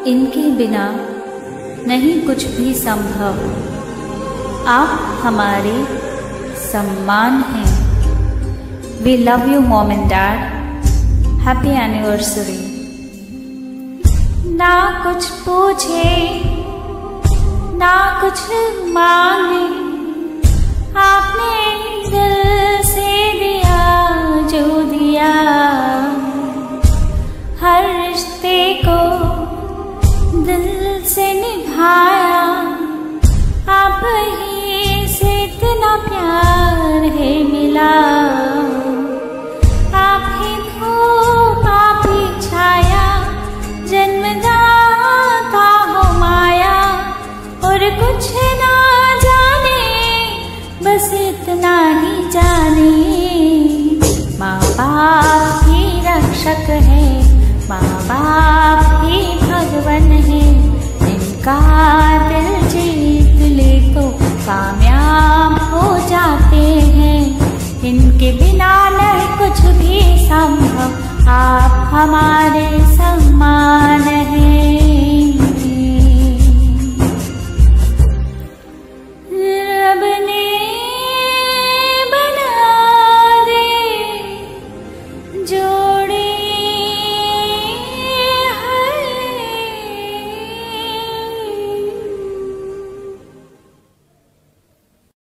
इनके बिना नहीं कुछ भी संभव। आप हमारे सम्मान हैं। We love you, Mom and Dad. Happy anniversary. ना कुछ पूछे ना कुछ मांगे, आपने दिल से दिया जो दिया। हर रिश्ते को दिल से निभाया, आप ही से इतना प्यार है मिला। आप ही धूप आप ही छाया, जन्मदाता हो माया। और कुछ ना जाने बस इतना ही जाने, माँ बाप ही रक्षक है, माँ बाप ही भगवान है। इनका दिल जीत ले तो कामयाब हो जाते हैं। इनके बिना नहीं कुछ भी संभव। आप हमारे